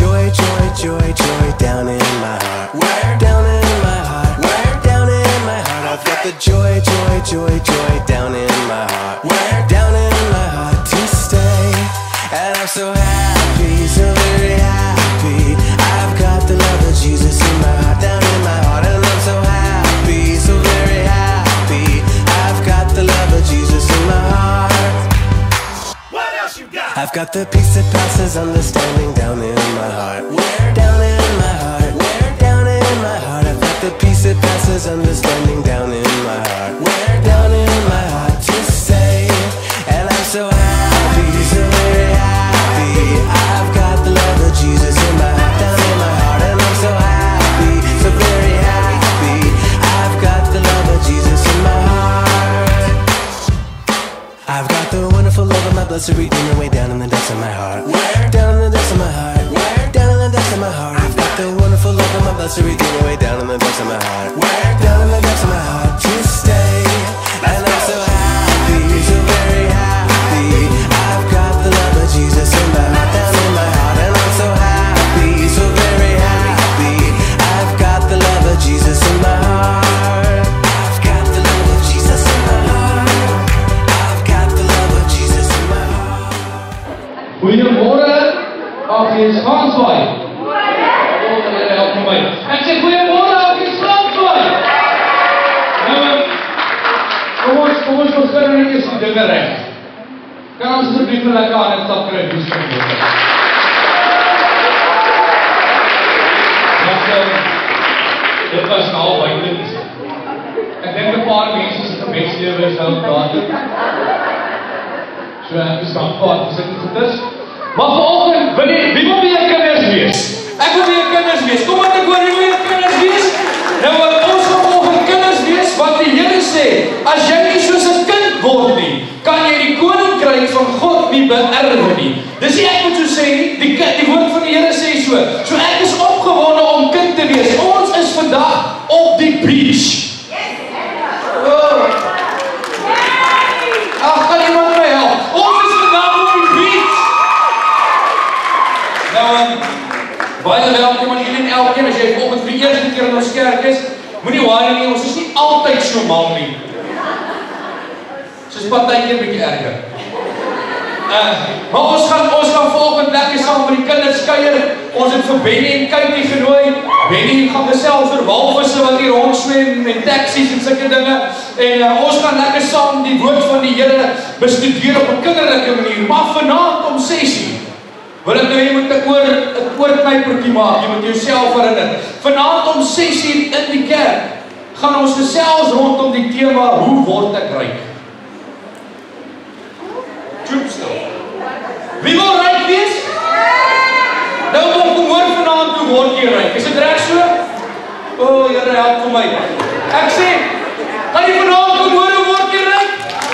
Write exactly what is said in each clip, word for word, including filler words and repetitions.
joy, joy, joy, joy down in my heart. Where? Down in my heart. Where? Down in my heart. I've got the joy, joy, joy, joy down in my heart. Where? Down in my heart to stay. And I'm so happy, so very happy. I've got the love of Jesus in my heart, down in my heart. And I'm so happy, so very happy. I've got the love of Jesus in my heart. What else you got? I've got the peace that passes understanding down in my heart. Where? Down in my heart. Where? Down in my heart. I've got the peace that passes understanding down in my heart. Where? Down in my heart to stay. And I'm so happy, so very happy. I've got the love of Jesus in my heart, down in my heart. And I'm so happy, so very happy. I've got the love of Jesus in my heart. I've got the wonderful love of my blessed Redeemer way down in the depths of my heart. Where? Down in the depths of my heart. Where? Down in the depths of my heart. I've got the wonderful love of my blessed Redeemer way down in the depths of my heart. Where? Down in the depths of my heart to stay. And I'm so happy, so very happy. I've got the love of Jesus in my heart, down in my heart. And I'm so happy, so very happy. I've got the love of Jesus in my heart. I've got the love of Jesus in my heart. I've got the love of Jesus in my heart. Goeiemôre, Agnes Ganswaai. Help my. Ek sê goeiemôre, Agnes Ganswaai. Nou, kom ons, kom ons begin net eers die dinge reg. Kan ons asseblief vir lekker aan en stap kry dis vir môre. Want um, dit was nou buite. Ek dink 'n paar mense se gebedslewe is nou daar. So ek is dankbaar vir dit goed is. Maar vanoggend, wil jy, wie wil weer kinders wees? Ek wil weer kinders wees. Kom aan, ek wil weer kinders wees. Nou, ons wil vanoggend kinders wees, wat die Here sê, as jy nie soos 'n kind word nie, kan jy die koninkryk van God nie beerwe nie. Dis nie ek moet so sê nie, die, die woord van die Here sê so. So ek is opgewonde om kind te wees. Ons is vandag op die beach. Oh. Ag, kan iemand my help? Ons is vandag op die beach. Nou, um, baie welkom aan julle en elkeen, as jy vanoggend vir die eerste keer in ons kerk is, moenie worry nie, ons is nie altyd so mal nie. Soos partykeer bietjie erger. Uh, maar ons gaan, ons gaan vanoggend lekker saam met die kinders kuier. Ons het vir Benny en Katie genooi. Benny gaan gesels oor walvisse wat hier rondswem en taksies en sulke dinge. En uh, ons gaan lekker saam die woord van die Here bestudeer op 'n kinderlike manier. Maar vanaand om ses uur wil ek nou jy moet 'n oor 'n oorknypertjie maak. Jy moet jouself herinner. Vanaand om ses uur in die kerk gaan ons gesels rondom die tema hoe word ek ryk? Troepstil. Wie wil ryk wees? Nou kom kom hoor vanaand hoe word jy ryk? Is dit reg so? O, oh, Here help vir my. Ek sê, gaan jy vanaand kom hoor hoe word jy ryk?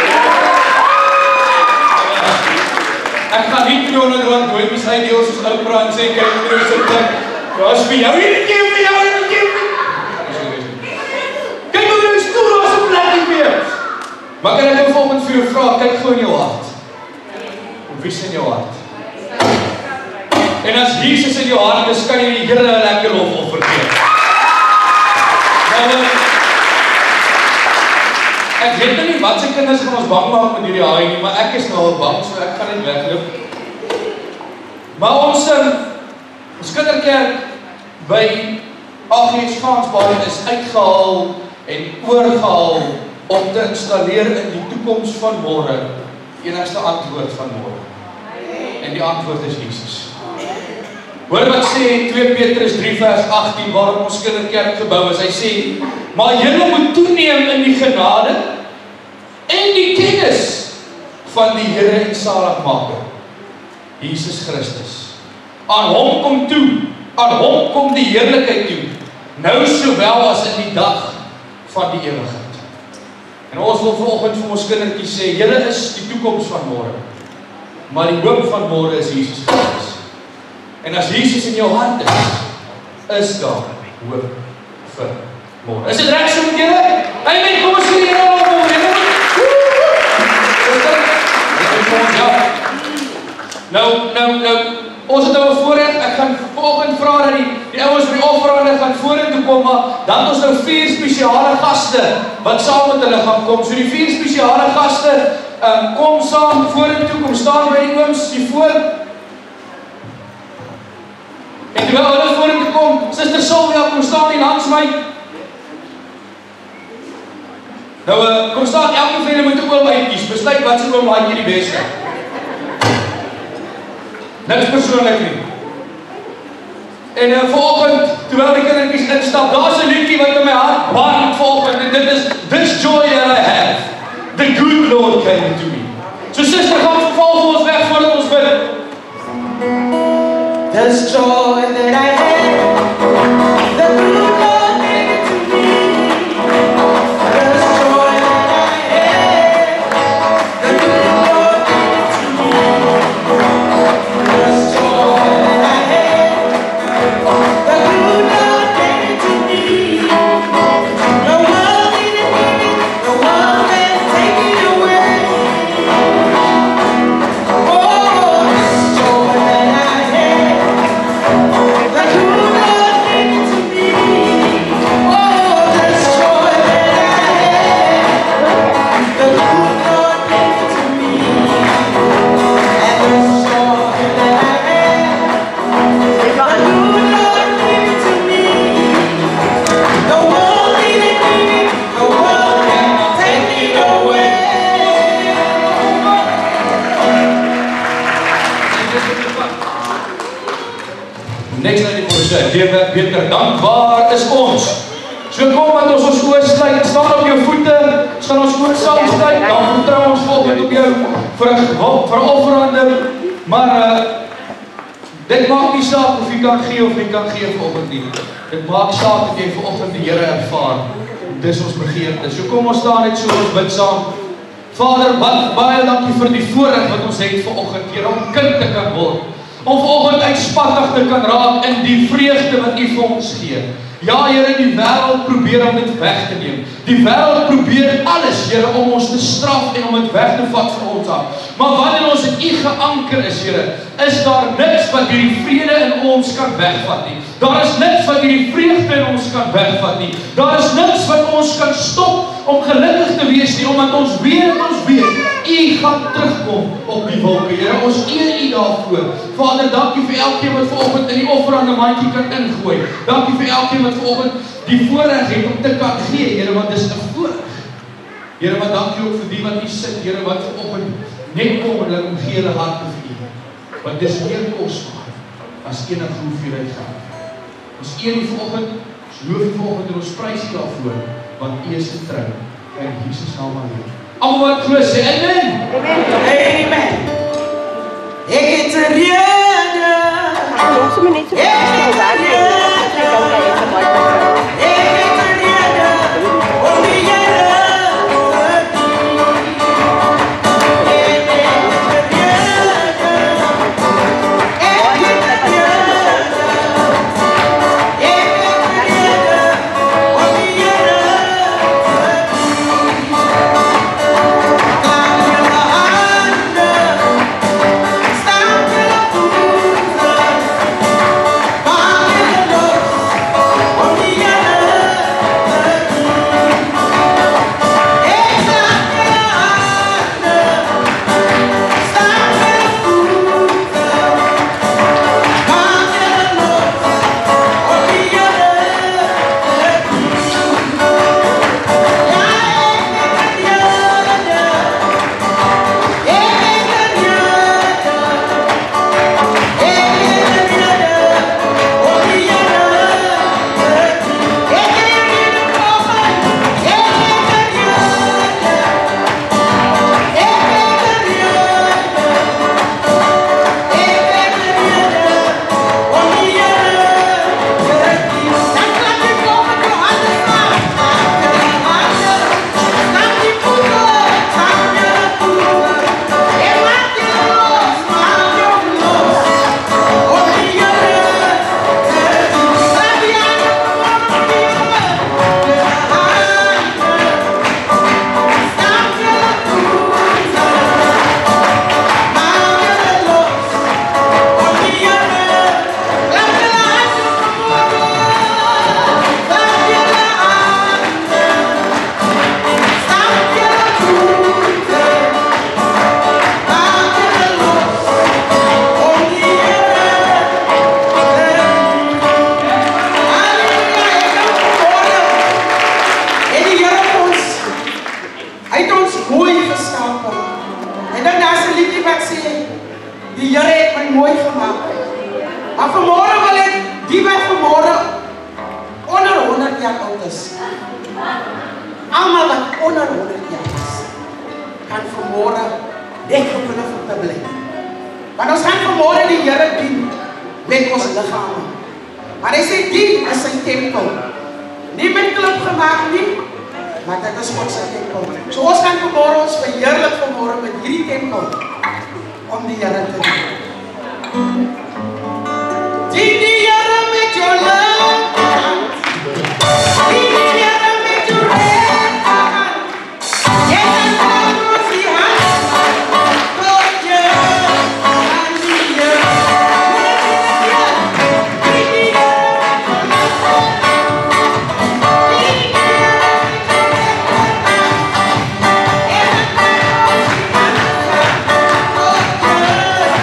Ek gaan nie tweehonderd rand nooit mis uitdeel soos Oprah en sê kyk hoe jy sit. Daar's vir jou hierdie keer vir jou hierdie keer. Kyk hoe jy stoel as 'n plekkie weer. Maar kan ek nou volgens vir jou vra, kyk gou in jou hart. Wie is in jou hart? En as Jesus in jou hart is, kan jy die Here 'n lekker lofoffer gee. Nou, ek weet nou nie wat se kinders gaan ons bang maak met hierdie haai nie, maar ek is nou al bang, so ek gaan net wegloop. Maar ons, ons kinderkerk by Agnes Ganswaai is uitgehaal en oorgehaal om te installeer in die toekoms van môre, die enigste antwoord van môre. En die antwoord is Jesus. Hoor wat sê twee Petrus drie vers agttien waarom ons kinderkerk gebou is. Hy sê, maar julle moet toeneem in die genade en die kennis van die Here en Saligmaker, Jesus Christus. Aan hom kom toe, aan hom kom die heerlikheid toe, nou sowel as in die dag van die ewigheid. En ons wil vanoggend vir ons kindertjies sê, julle is die toekoms van môre. Maar die hoop van môre is Jesus Christus. En as Jesus in jou hart is, is daar hoop vir môre. Is dit reg so met julle? Amen, kom ons sê die Here op môre. Nou, nou, nou, ons het nou 'n voorreg, ek gaan kom, maar dan het ons nou vier spesiale gaste wat saam met hulle gaan kom. So die vier spesiale gaste um, kom saam vorentoe, kom staan by die ooms hier voor. En terwyl hulle vorentoe kom, Suster Sylvia, kom staan hier langs my. Nou, uh, kom staan, elke van julle moet 'n oom uitkies. Besluit wat se oom like jy die beste. Niks persoonlik nie. En uh, vanoggend, terwyl die kindertjies instap, daar's 'n liedjie wat in my hart brand vanoggend, en dit is This Joy That I Have. The Good Lord Came to Me. So Suster, gaan verval vir ons weg voordat ons bid. This joy that I have, the good Lord gave it to me. This joy that I have, the good Lord gave it to me. This joy that I have, the good Lord gave it to me. No one can give it, no one can take it away. Oh, this joy that I have, the good Lord gave it to me. Oh, this joy that I have, the good Lord gave it to me. And this joy that I have, the good Lord gave it to me. No one can give it, no one can take it away. Niks aan die voor sê, Dewe, beter, dankbaar is ons. So kom met ons ons oor sluit, staan op jou voete, ons gaan ons oor saam sluit, dan vertrou ons volgend op jou vir 'n verofferande, maar uh, dit maak nie saak of jy kan gee of jy kan gee vanoggend nie. Dit maak saak dat jy vanoggend die Here ervaar. Dis ons begeerte. So kom ons staan net so, ons bid saam. Vader, wat baie dankie vir die voorreg wat ons het vanoggend, Here, om kind te kan word. Om vanoggend uitspattig te kan raak in die vreugde wat U vir ons gee. Ja, Here, die wêreld probeer om dit weg te neem. Die wêreld probeer alles, Here, om ons te straf en om dit weg te vat van ons af. Maar wanneer ons in U geanker is, Here, is daar niks wat hierdie vrede in ons kan wegvat nie. Daar is niks wat hierdie vreugde in ons kan wegvat nie. Daar is niks wat ons kan stop om gelukkig te wees nie, omdat ons weet en ons weet, U gaan terugkom op die wolke, Here. Ons eer U daarvoor. Vader, dankie vir elkeen wat vanoggend in die offerande mandjie kan ingooi. Dankie vir elkeen wat vanoggend die voorreg het om te kan gee, Here, want dis 'n voorreg. Here, maar dankie ook vir die wat hier sit, Here, wat vanoggend net kom en hulle omgee hulle harte vir U. Want dis meer kosbaar as enige hoeveelheid geld. Ons eer U vanoggend, ons loof U vanoggend en ons prys U daarvoor, want U is getrou in Jesus naam alleen. Almal wat glo sê amen. Amen. Ek het 'n rede. Ons moet net so stil werk. Ek kan baie te baie. Ek het 'n rede om die Here te dien. Ek het 'n rede. Ek het 'n rede. Ek het 'n rede om die Here te dien. Klaap jou hande, stamp jou voeten. mooi gemaak. Maar vanmorgen wil ik, die wat vanmorgen onder honderd jaar oud is. Allemaal wat onder honderd jaar is. Kan vanmorgen net kunnen verdubbelen. Want ons gaan vanmorgen die Here dien met ons lichamen. Maar hij zegt, die is zijn tempel. Niet met club gemaakt, niet. Maar dat is God zijn tempel. So ons gaan vanmorgen ons verheerlijk vanmorgen met die tempel. Om die Here te doen. Dien die Here met jou linkerhand. Dien die Here met jou rechterhand. Jy kan gaan ons die hand tot je aan die Here. Dien die Here met jou linkerhand. Dien die Here met jou rechterhand. Jy kan gaan ons die hand tot je aan die Here.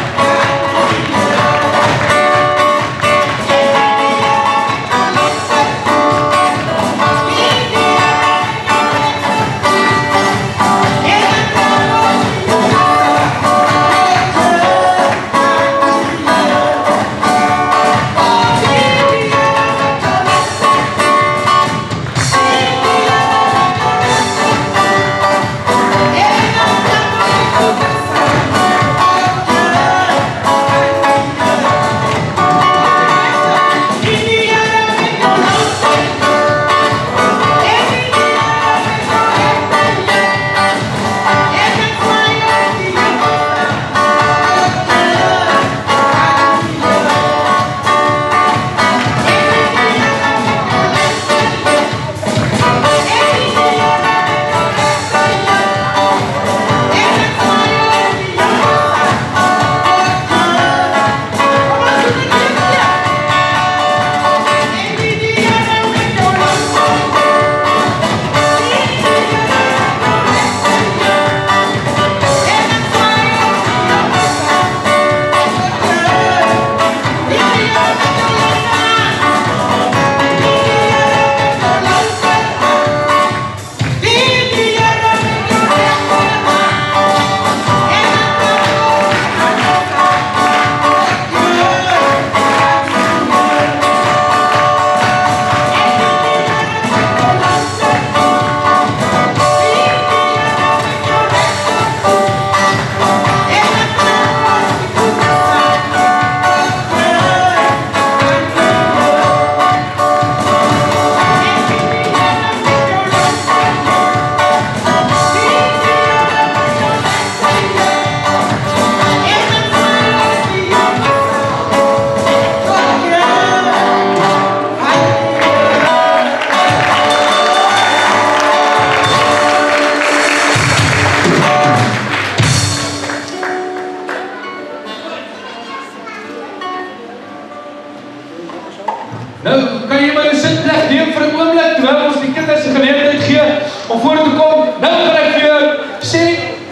Nou, kan jy my nou sitplek neem vir 'n oomblik terwyl ons die kinders se geleentheid gee om voor te kom? Nou gaan ek vir jou sê,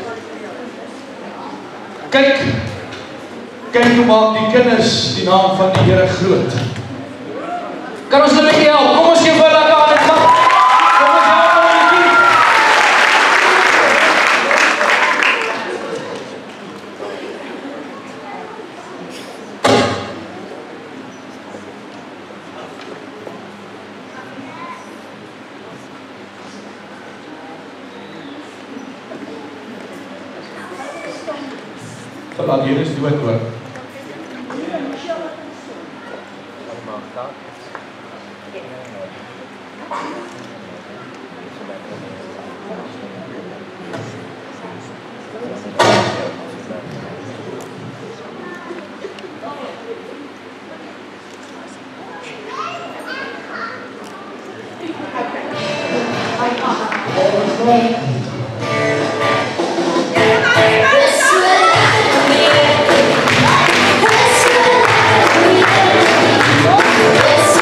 kyk, kyk hoe maak die kinders die naam van die Here groot. Kan ons hulle help? Kom ons gee vir hulle 'n hand. Kom ons help hulle met die laat hier is dood hoor.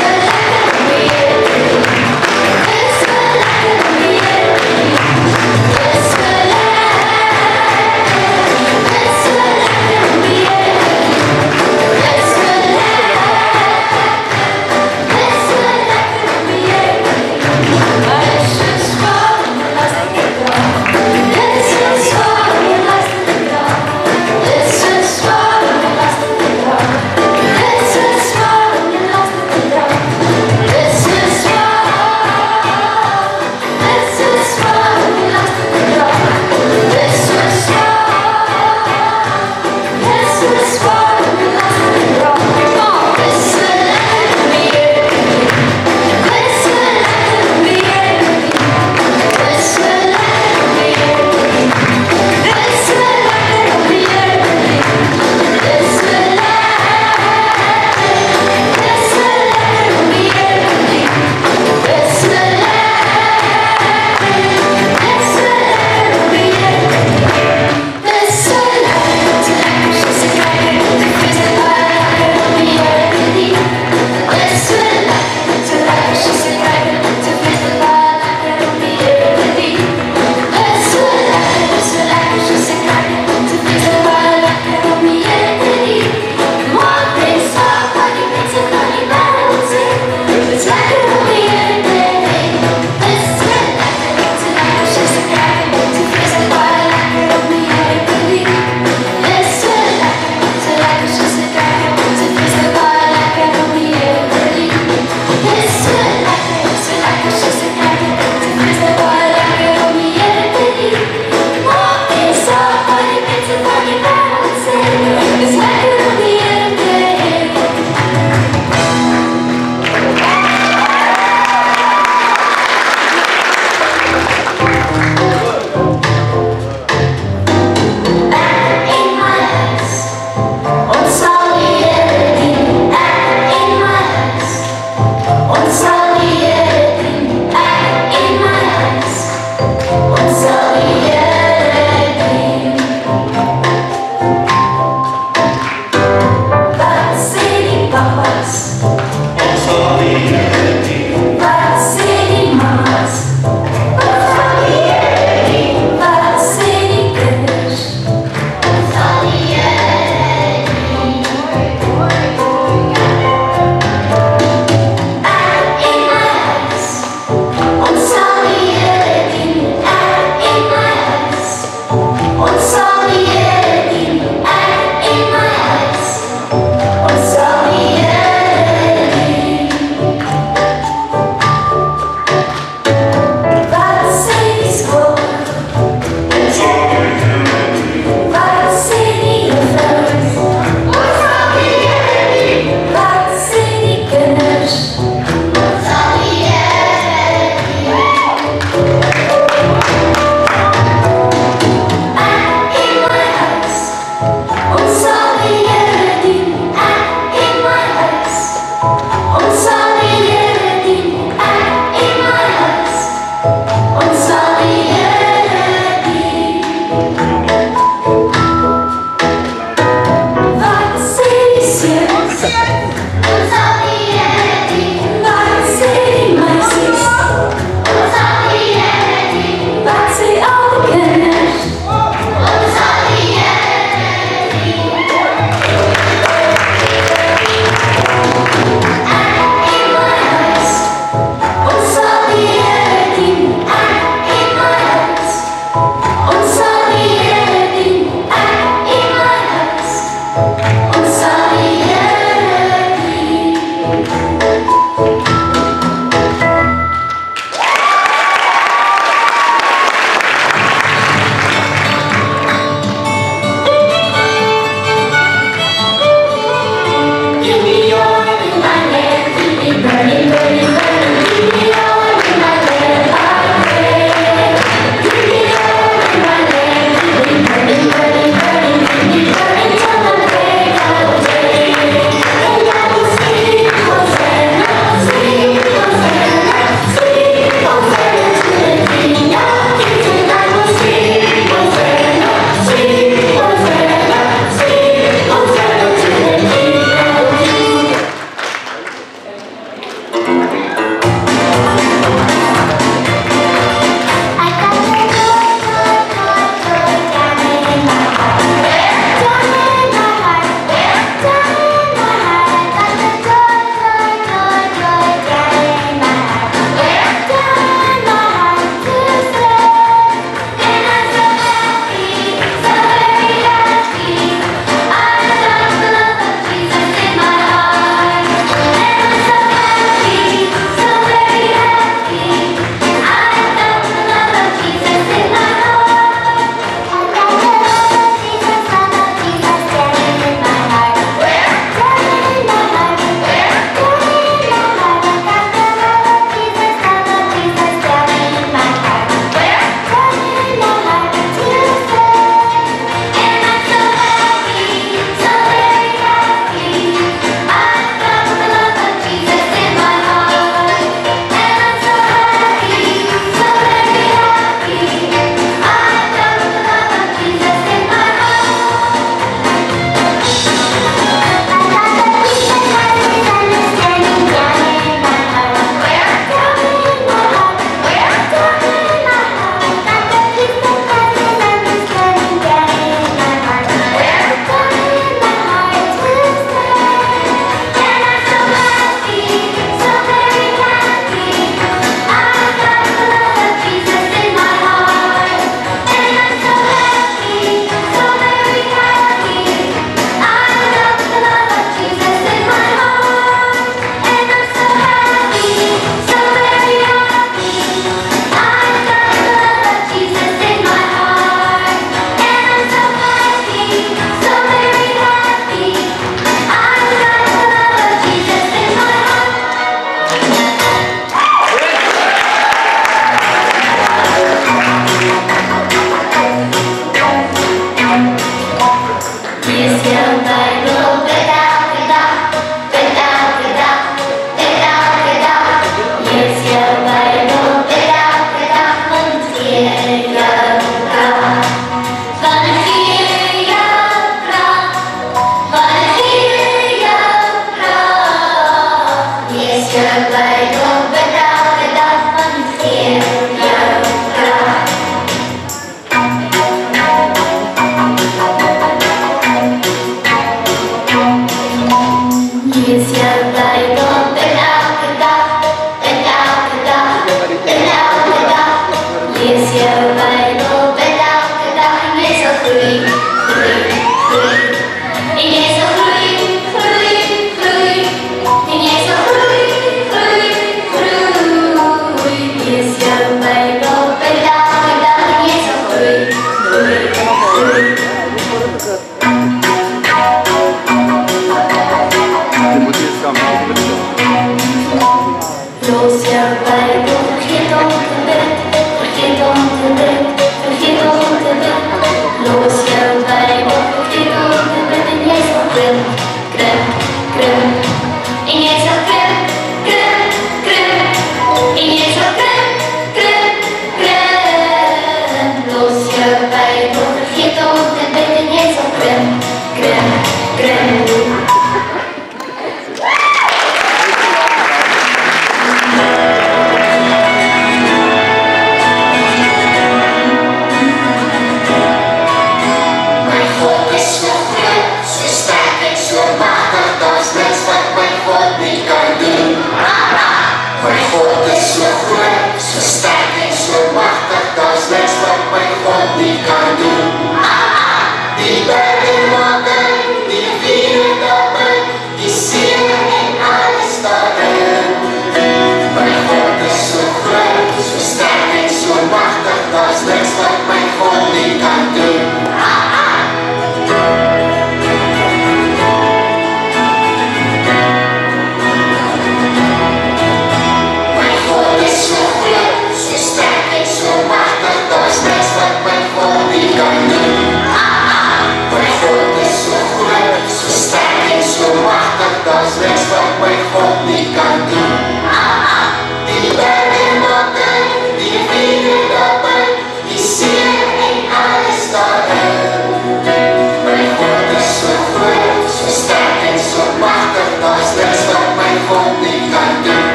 Yes,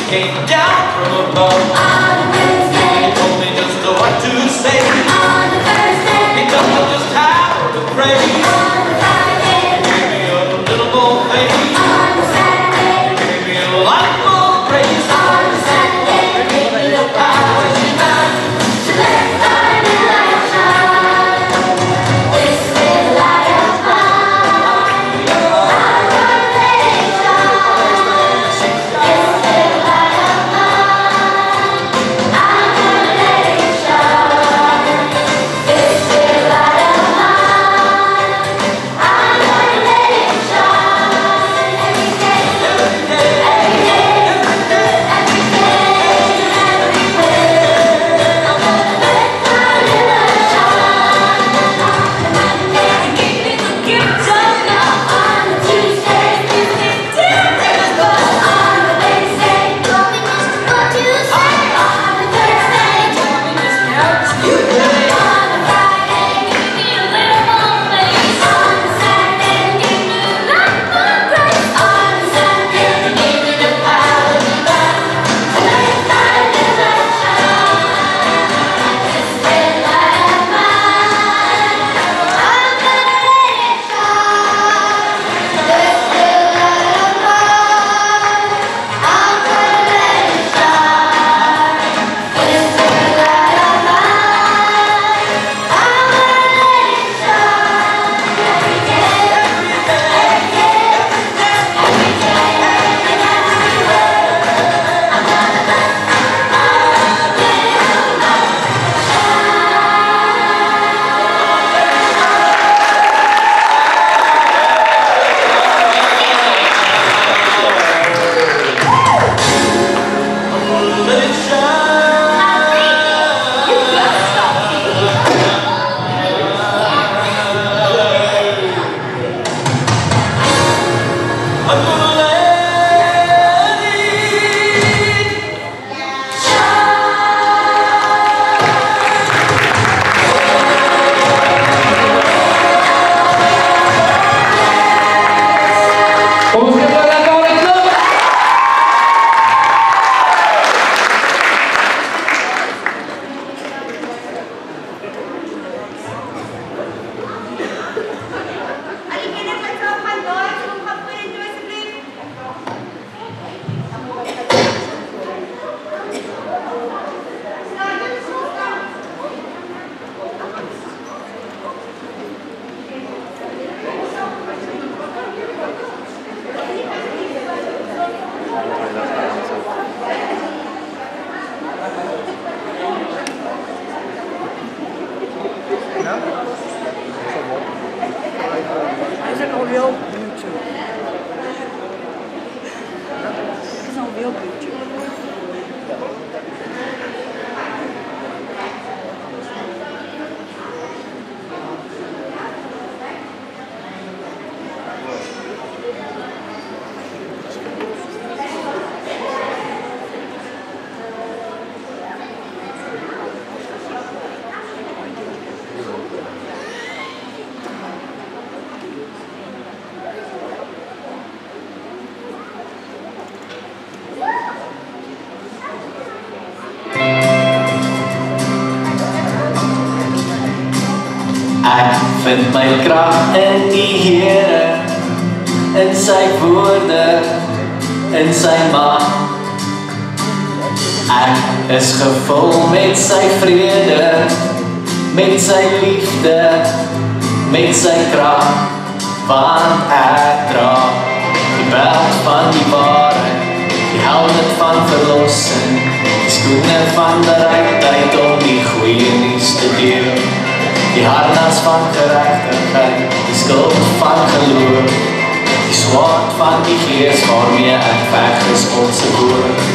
came down from above. On a Thursday, He told me just what to say. on a Thursday, He told me just how to pray. on a Friday, He gave me a little more faith. on a Saturday, He gave me a lot more praise. on a Sunday, give me the power to shine, to let God in light shine. This little light of mine, I'm gonna let it shine. This little light of mine, I'm gonna let it shine. This little light of mine, I'm gonna let it shine. Every day, every day, every day, every day, everywhere. I'm gonna let my light shine. On a Monday, give me the gift of love. On a Tuesday, give me different love. On a Wednesday, tell me just what you say. On a Thursday, tell me just how you play. On a Friday, give me a little more faith. On a Saturday, give me a lot more grace. On a Sunday, give me the power to shine, to let my light shine. This red light of mine, I'm gonna let it shine. This red light of mine, I'm gonna let it shine. This red light of mine, I'm gonna let it shine. Every day, every day, every day, everywhere. I'm gonna let my little light Let it shine. You gotta stop me. I'm gonna let it Kom ons geef hulle lekker aan die klip. Al die kinders wat saam gaan dans, kom gaan vorentoe asseblief. Staan, jy sal staan. Is it alweer op YouTube? Is alweer op YouTube? Ek vind my krag in die Here, in sy woorde, in sy mag. Ek is gevul met sy vrede, met sy liefde, met sy krag, want ek dra die beld van die waarheid, die helmet van verlossing, die skoene van bereidheid om die goeie nuus te deel. Die harnas van gerechtigheid, die skuld van geloof, die swaard van die gees waarmee ek veg is Godse woord.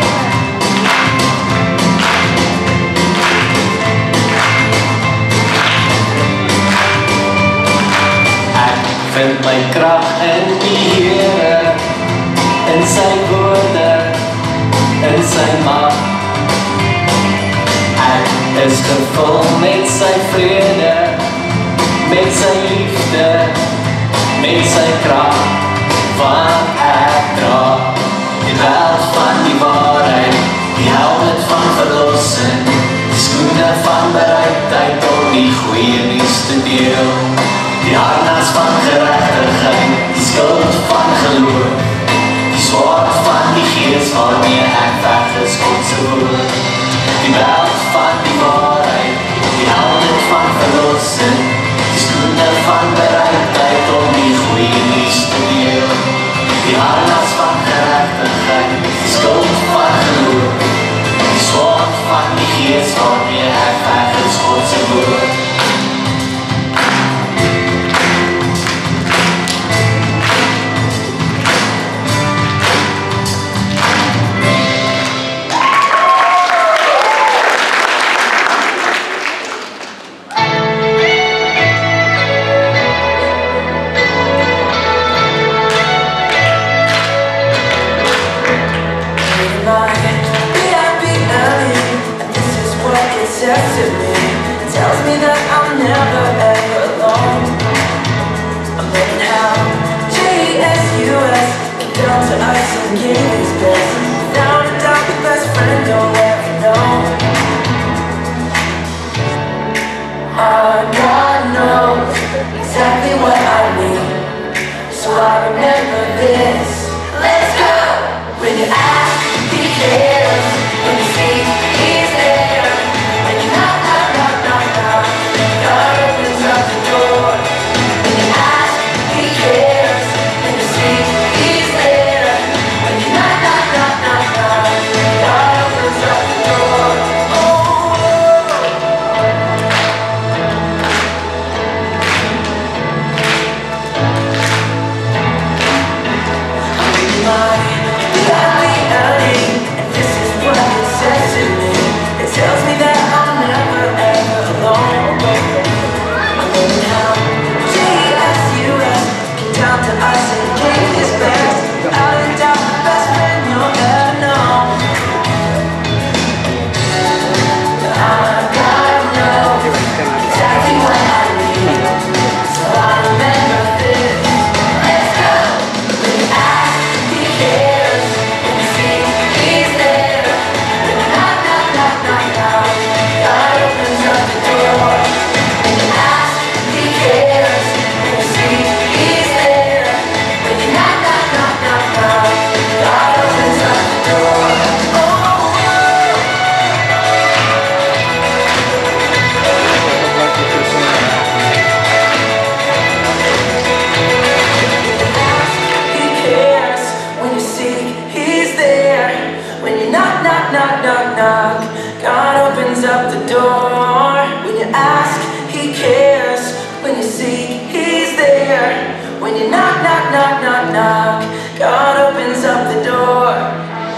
Ek vind my krag in die Here, in sy woorde, in sy mag. Ek is gevul met sy vrede, met sy liefde, met sy krag, want ek dra die beld van die waarheid. die goeie nuus te deel. Die harnas van gerechtigheid, die skuld van geloof, die zwaard van die geest waarmee ek vecht is Godse woord. Die beld van die waarheid, die helmet van verlossing, die skoene van bereidheid om die goeie nuus te deel. Die harnas van gerechtigheid, die skuld van geloof, die zwaard van die geest waarmee ek vecht is Godse woord. Tells me that I'm never ever alone. I'm learning how J S U S get down to us and give his best. Without a doubt, the best friend you'll ever know. Our God knows exactly what I need, so I remember this. Let's go! When you ask, he cares. When you seek, he's there. When you knock, knock, knock, knock, knock, God opens up the door. When you ask, he cares. When you seek, he's there. When you knock, knock, knock, knock, knock, God opens up the door. I'm in my godly outing, and this is what it says to me. It tells me that I'm never ever alone. I'm learning how J S U S get down to us and give his best. Without a doubt, the best friend you'll ever know. Our God knows exactly what I need, so I remember this. Let's go! When you ask, he cares. When you seek, he's there. When you knock, knock, knock, knock, knock, God opens up the door. When you ask, he cares. When you seek, he's there. When you knock, knock, knock, knock, knock, God opens up the door. Oh, he cares. When you seek, he's there. When you knock, knock, knock, knock, knock, God opens up the door. When you ask, he cares. When you seek, he's there. When you knock, knock, knock, knock, knock, God opens up the door.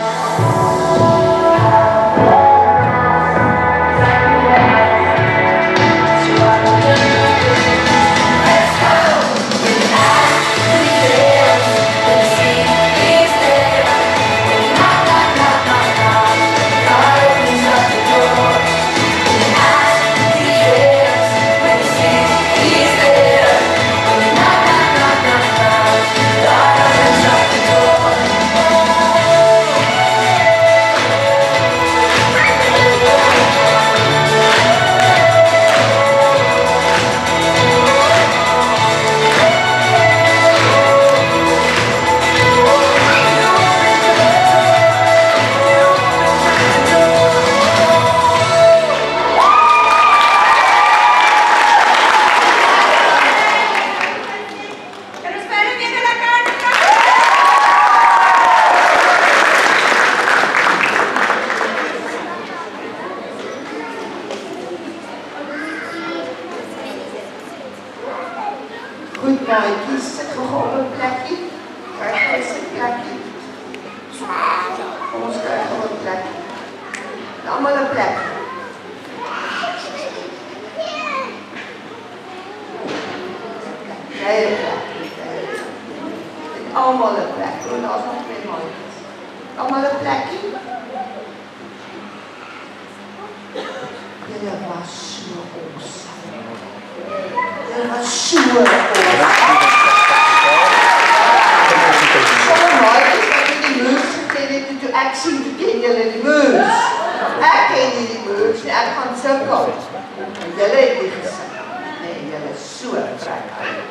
Goed maatjies, sit gou op 'n plekkie. Kry gou 'n plekkie. Ons kry gou 'n plekkie. Almal 'n plek. Kry 'n plek. Almal 'n plek. En daar's nog twee maatjies. Almal 'n plekkie. Julle was so awesome. Julle was so awesome. Ek sien toe ken julle die moves. Ek ken nie die moves nie, ek gaan sukkel. En julle het nie gesien. trek uit.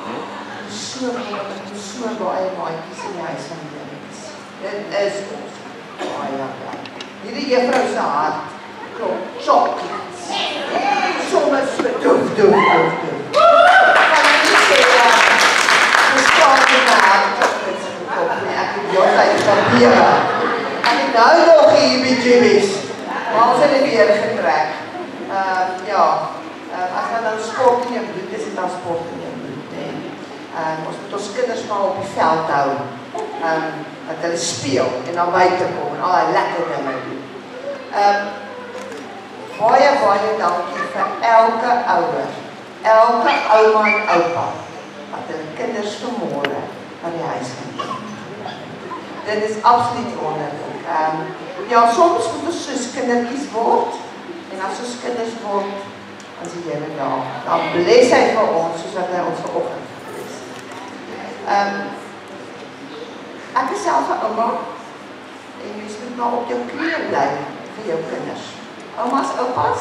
So wonderlik, ek het so baie maatjies in die huis van Jeremies. Dit is ons baie bly. Hierdie juffrou se hart klop chocolates. Sommige so doef, doef, doef, doef. Kan ek nie sê, ja, verstaan nie my hart chocolates geklop nie. Ek het jou tyd gebeur. En ek nou nog die hiebie-jibbies. Maar ons het dit weer getrek. Uh, ja, uh, as dat nou sport in jou bloed is, het dan sport in jou bloed. En, uh, ons moet ons kinders maar op die veld hou. Um, dat hulle speel en dan buiten kom en al die lekker dinge doen. Um, baie, baie dankie vir elke ouer, elke ouma en oupa, wat hulle kinders vanmorgen aan die huis gaan doen. Dit is absoluut wonderlik. Um, ja, soms moet ons soos kindertjies word, en as ons kinders word, as die Here daar, dan bless hy vir ons, soos wat hy ons vanoggend gebless. Um, ek is self 'n ouma, en jy moet maar op jou knieë bly vir jou kinders. Oumas, oupas,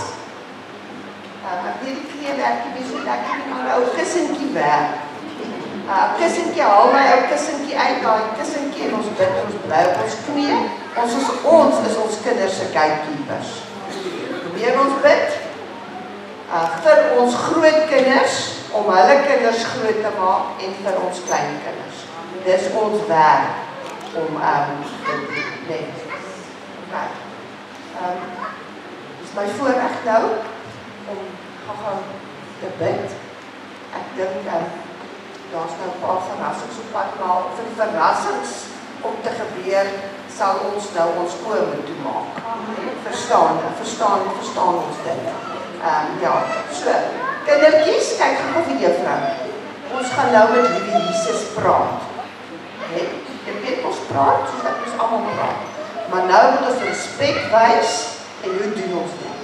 um, ek weet die knieë werk nie so lekker nie, maar 'n ou kussentjie werk. 'n uh, kussentjie, haal my ou kussentjie uit, daai kussentjie en ons bid, ons bly op ons knieë. Ons is ons is ons kinders se gatekeepers. Hoe meer ons bid uh, vir ons grootkinders om hulle kinders groot te maak en vir ons kleinkinders. Dis ons werk om um nee. Werk. Um dis my voorreg nou om gaan te bid. Ek dink um, daar's nou 'n paar verrassings op pad, maar vir die verrassings om te gebeur, sal ons nou ons oë moet toemaak. Verstaan, verstaan, verstaan ons dit. Um, ja, so, kindertjies, kyk gou vir juffrou. Ons gaan nou met liewe Jesus praat. He, jy weet, ons praat, soos dat ons allemaal praat. Maar nou moet ons respek wys, en hoe doen ons dit?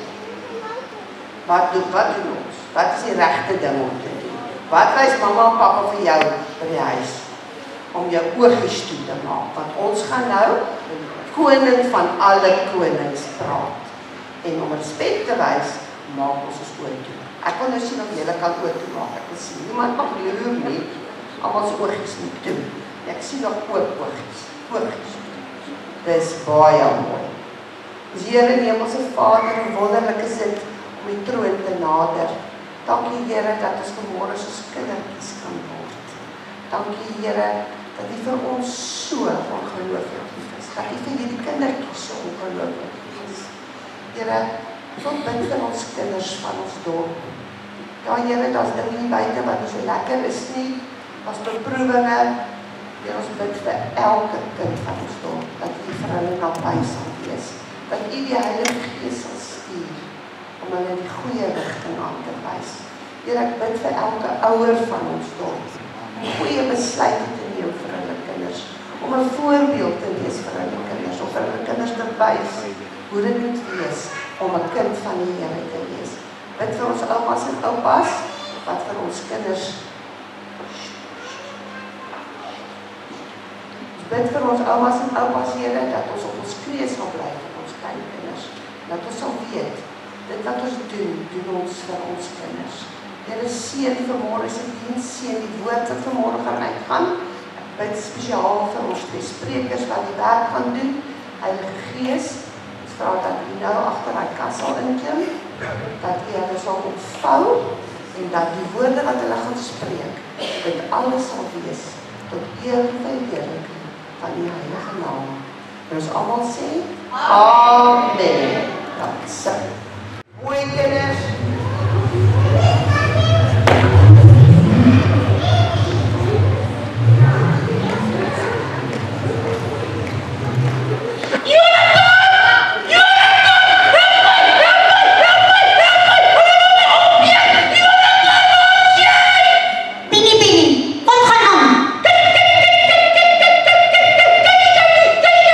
Wat doen, wat doen ons? Wat is die regte ding om te doen? Wat wys mama en papa vir jou by die huis? Om jou oogies toe te maak. Want ons gaan nou koning van alle konings praat. En om respek te wys, maak ons ons oor toe. Ek wil nou sien of julle kan oor toe maak. Ek wil sien, niemand mag loer nie, almal se oogies nie toe. Ek sien nog oop oogies. Oogies. Dis baie mooi. Dis Here in Hemelse Vader, en wonderlik is dit om die troon te nader. Dankie Here dat ons vanmôre soos kindertjies kan word. Dankie Here dat U vir ons so ongelooflik lief is. Dat U vir hierdie kindertjies so ongelooflik lief is. Here, ons bid vir ons kinders van ons dorp. Ja Here, daar's dinge hier buite wat nie so lekker is nie. Daar's beproewinge. Here, ons bid vir elke kind van ons dorp dat U vir hulle naby sal wees. Dat U die Heilige Gees sal stuur om hulle die goeie rigting aan te wys. Here, ek bid vir elke ouer van ons dorp om goeie besluite te neem vir hulle kinders, om 'n voorbeeld te wees vir hulle kinders, of vir hulle kinders te wys hoe dit moet wees om 'n kind van die Here te wees. Bid vir ons oupas en oupas wat vir ons kinders bid vir ons oumas en oupas, Here, dat ons op ons knieë sal bly vir ons kleinkinders, dat ons sal weet dit wat ons doen, doen ons vir ons kinders. Here, seën vanmôre se diens, seën die woord wat vanmôre gaan uitgaan. Ek bid spesiaal vir ons twee sprekers wat die werk gaan doen. Heilige Gees, ons vra dat U nou agter daai kas sal inklim, dat U hulle sal ontvou en dat die woorde wat hulle gaan spreek, dit alles sal wees tot eer en verheerliking van die heilige naam. En ons almal sê, Amen. Dat sê. Mooi kinders.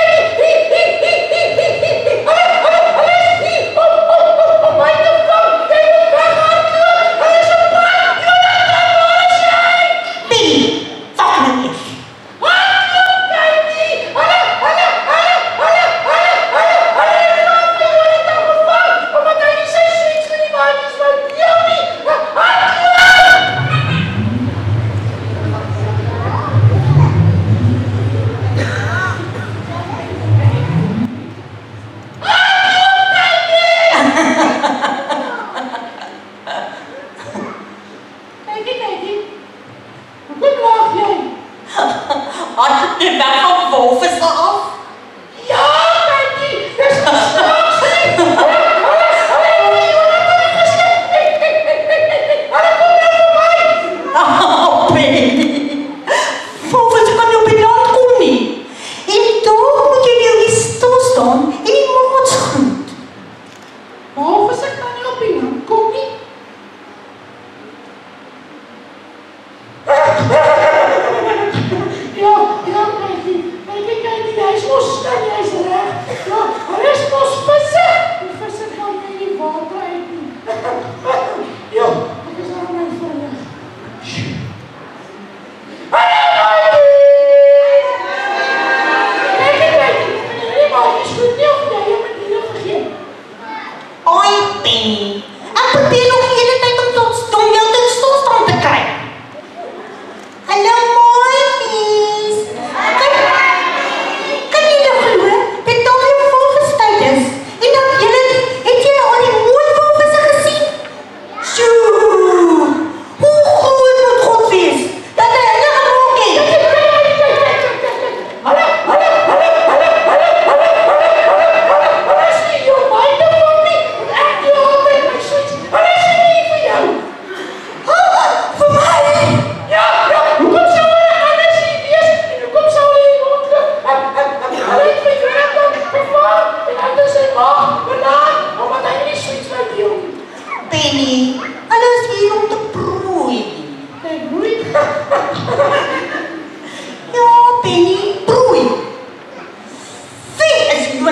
Oh,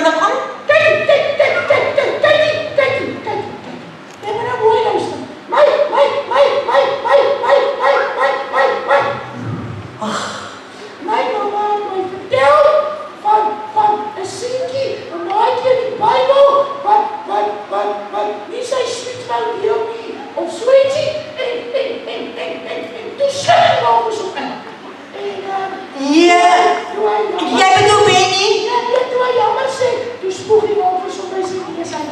dit aan? Kyk, kyk, kyk, kyk, kyk, kyk, kyk, kyk. Jy moet nou mooi luister. My, my, my, my, my, my, my, my, my, my. Ag, my mamma het my vertel van, van 'n seentjie, 'n maatjie in die Bybel, wat, wat, wat, wat, nie sy sweet wou deel nie, of so ietsie, en, en, en, en, en, en, toe sê hy wel ons op in. En, uh, Ja, jy bedoel Benny? ja, ja, toe hy jammer sê, toe spoeg hy wel ons op by sy neus aan.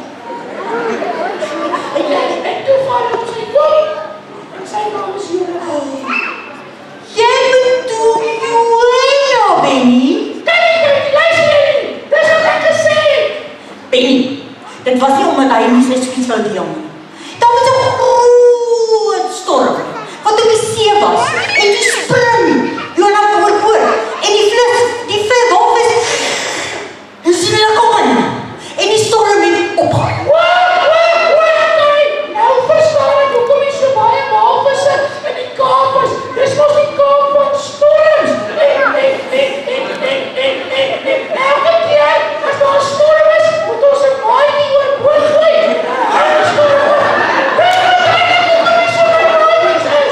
En, en, en toe val hy op sy kop, en sy naam is Johanna. Jy bedoel Johanna, Benny? Kyk, kyk, luister nie, dis wat ek gesê het. Benny, dit was nie omdat hy nie sy sweets wou deel nie. Daar was 'n groot storm, wat op die see was, en die spring, Johanna boor en die vlug, die vis, walvis, en sien hulle kom in, en die storm het opgehou. Wat, wat, wat, nee, nou verstaan ek hoekom jy so baie walvisse in die Kaap is. Dis mos die Kaap van storms. En, en, en, en, en, en, en, en, elke keer as daar 'n storm is, moet ons 'n maaitjie oorboord gooi. Hou die storm op. Weet jy eintlik hoekom jy so baie walvisse is?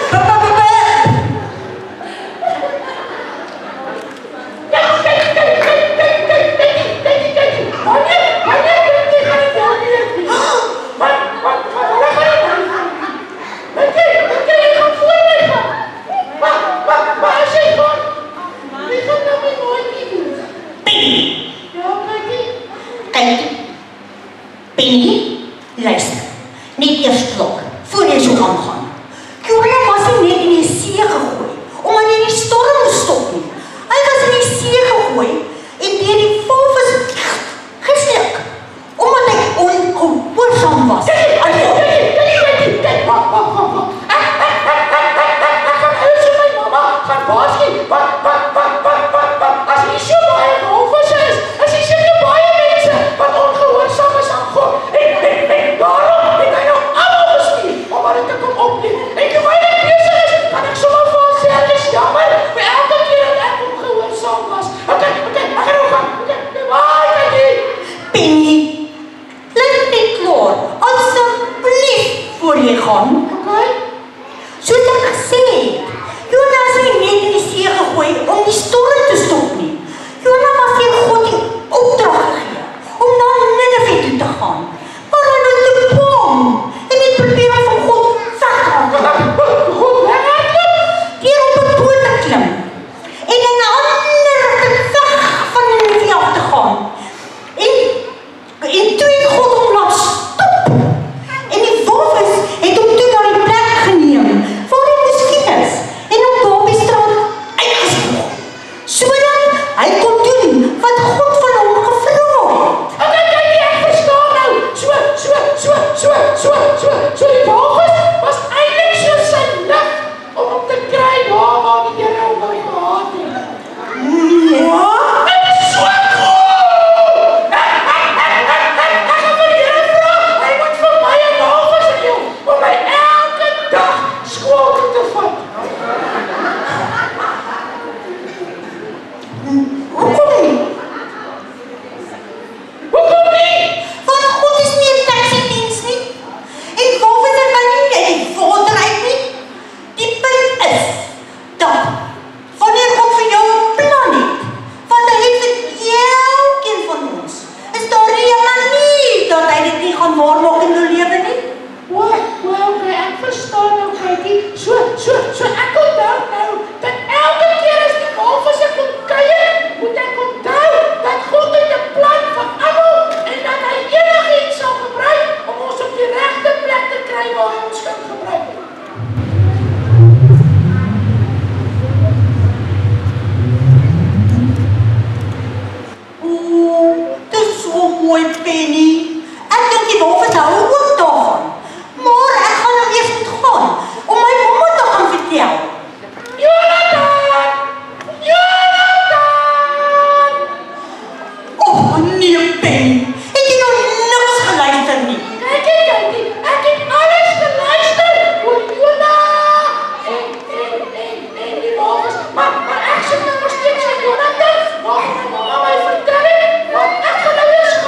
Kyk, kyk, kyk, kyk, kyk, kyk, kyk, kyk, kyk. Wanneer, wanneer dink jy gaan dit nou weer wees? Wat, wat, wat, wat gaan jy doen? Dink jy, dink jy, jy gaan voor my gaan? Wat, wat, wat as jy gaan? Wie gaan nou my maaitjie doen? Benny, Ja, maaitjie. kyk, Benny, luister, net eers klok, voor jy so aangaan. Johanna was nie net in die see gegooi, omdat hy die storm moes stop nie. Hy was in die see gegooi, en deur die walvis gesleep, omdat hy ongehoorsaam was aan God. Benny, laat my klaar, asseblief voor jy gaan. Okay. Soos ek gesê het, Johanna is nie net in die see gegooi om die storm te stop nie. Johanna was deur God die opdrag gegee om na Nineve toe te gaan. Maar hy was te bang en het probeer om van God weg te hardloop. God, weghardloop? Deur op 'n boot te klim en in 'n ander rigting weg van Nineve af te gaan. En, en toe het God hom laat stop. En die walvis het hom toe na die plek geneem waar hy miskien is en hom daar op die strand uitgespoeg, sodat hy kon doen wat God van hom gevra het. Okay, kyk, ek verstaan nou. So, so, so, so, so, so, so die walvis was eintlik so sy lig om hom te kry daar waar die Here hom wou gehad het. Ja? Dit is so cool! Ek gaan vir die Here vra, hy moet vir my 'n walvis reël om my elke dag skool toe te vat. Hoekom nie? Hoekom nie? Want God is nie 'n taxi-diens nie. En walvisse kan nie uit die water uit nie. Die punt is dat wanneer God vir jou 'n plan het, wat hy het vir elkeen van ons, is daar nie 'n manier dat hy dit nie gaan waarmaak in jou lewe nie. Wat? Wel, okay, ek verstaan nou, kykie. So, so, so ek onthou nou dat elke keer as die walvisse kom kuier, moet ek onthou dat God het 'n plan vir almal en dat hy enigiets sal gebruik om ons op die regte plek te kry waar hy ons kan gebruik. Oeh, dit is so mooi, Benny. Ek dink die walvis hou ook daarvan. Maar ek gaan nou eers moet gaan om my mamma te gaan vertel. Jonathan! Jonathan! Oh nee, Benny. Het jy nog niks geluister nie? Kyk, kyk, ek het alles geluister oor Jona en, en, en, en die walvis. Maar, maar ek sê nou nog steeds van Jonathan, maar my mamma my vertel het, want ek gaan nou weer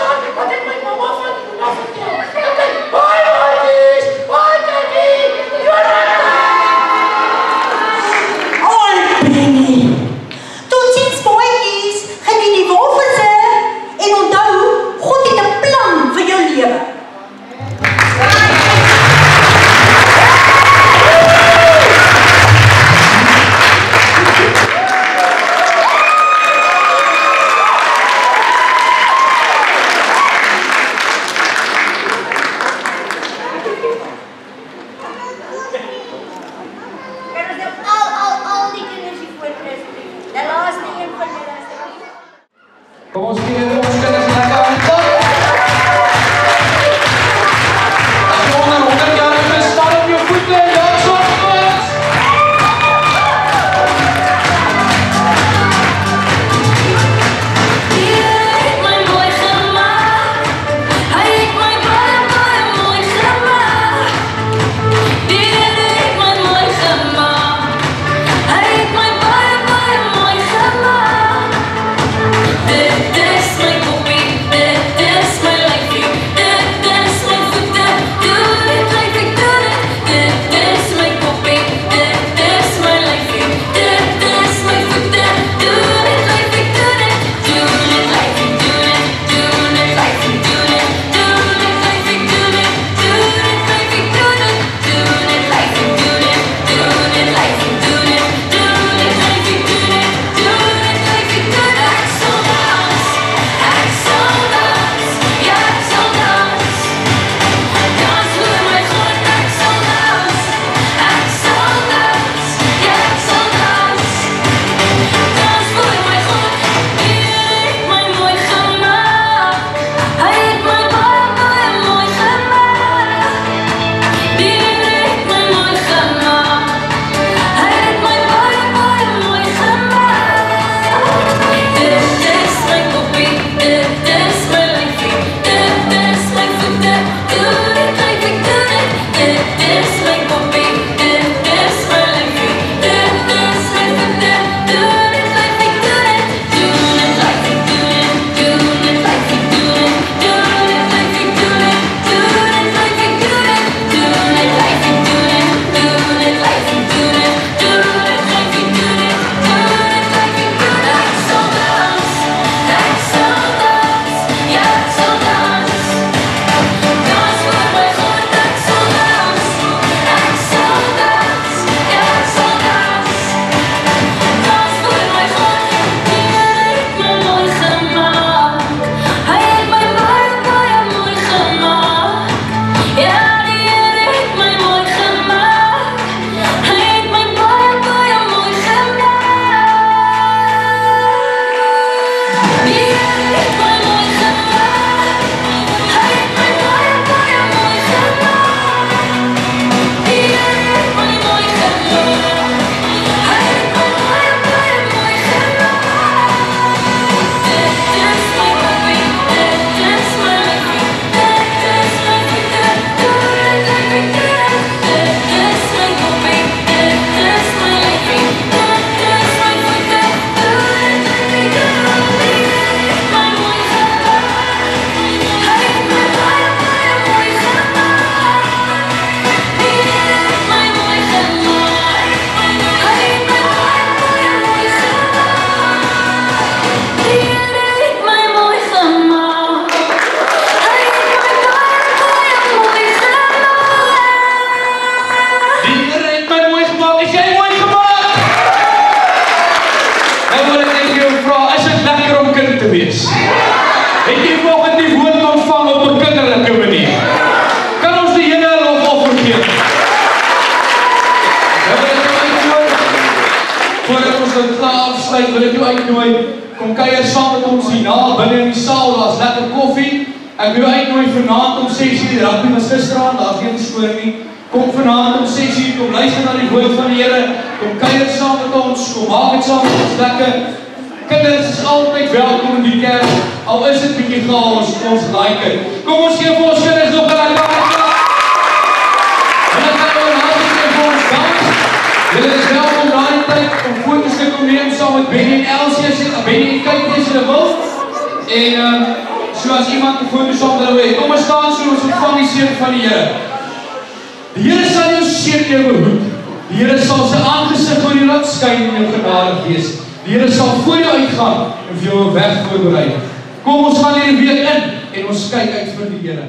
afsluit, wil ek jou uitnooi, kom kuier saam met ons hierna, binne in die saal, daar's lekker koffie. Ek wil jou uitnooi vanaand om ses uur, die rugby was gisteraan, daar's geen skoor nie. Kom vanaand om ses uur, kom luister na die woord van die Here, kom kuier saam met ons, kom maak dit saam met ons lekker. Kinders is altyd welkom in die kerk, al is dit bietjie chaos, ons like dit. Kom ons gee vir ons kinders nog 'n lekker applaus. Hulle gaan nou nasie gee vir ons dans. Julle is welkom daai tyd om foto's te kom neem saam met Benny en Elsie as jy Benny en kyk as jy wil. En uh, so as iemand 'n foto saam wil hê, kom ons staan so ons ontvang die seën van die Here. Die Here sal jou seën jou behoed. Die Here sal sy aangesig oor jou laat skyn en jou genadig wees. Die Here sal voor jou uitgaan en vir jou 'n weg voorberei. Kom ons gaan hierdie week in en ons kyk uit vir die Here.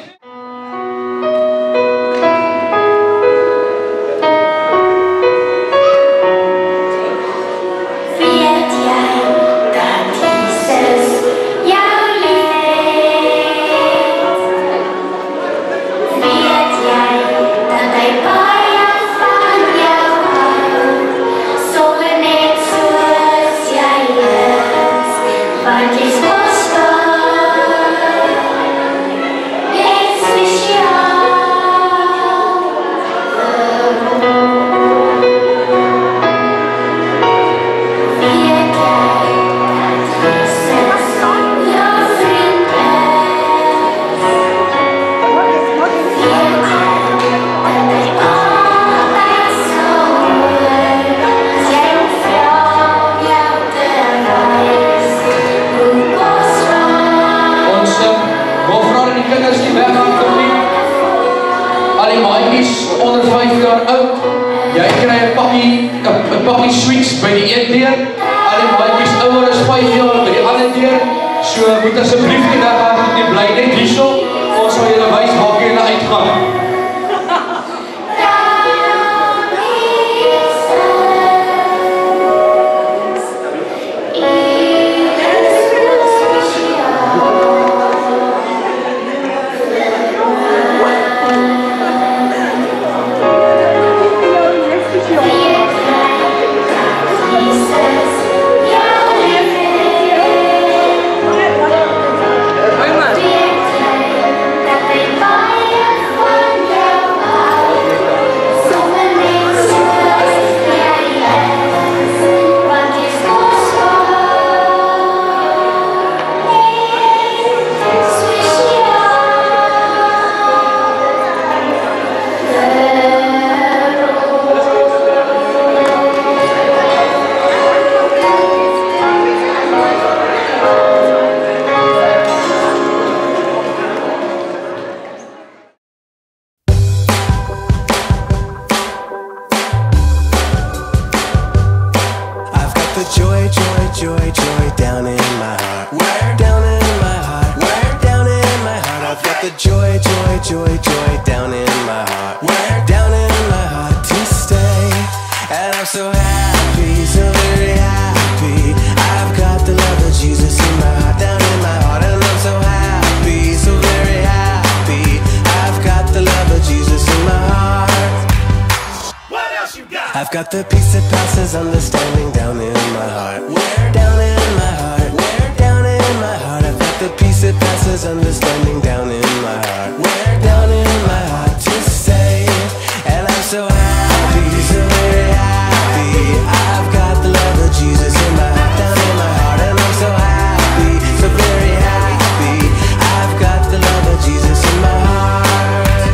I've got the peace that passes understanding down in my heart. Where down in my heart? Where down in my heart? I've got the peace that passes understanding down in my heart. Where down in my heart to stay, and I'm so happy, so very happy. I've got the love of Jesus in my heart, down in my heart, and I'm so happy, so very happy. I've got the love of Jesus in my heart.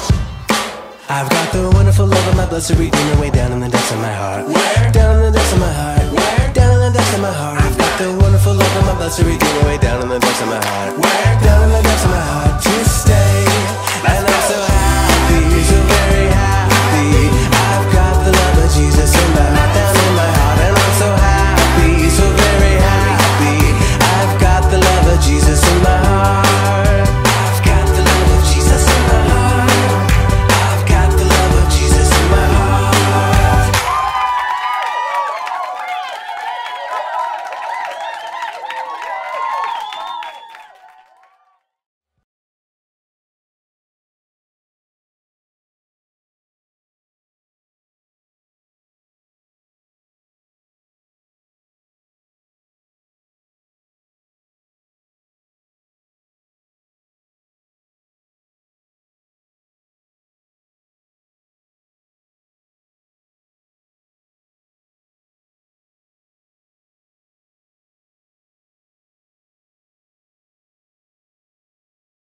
I've got the wonderful love of my blessed Redeemer way down in the depths of my heart. Where down in the depths of my heart? Where down in the depths of my heart? I've got the wonderful love of my blessed Redeemer way down in the depths of my heart. Where down in the depths of my heart?